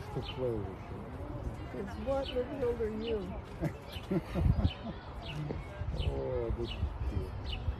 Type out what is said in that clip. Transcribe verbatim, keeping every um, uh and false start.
wants to play with you. It's what little are you? Oh, this is cute.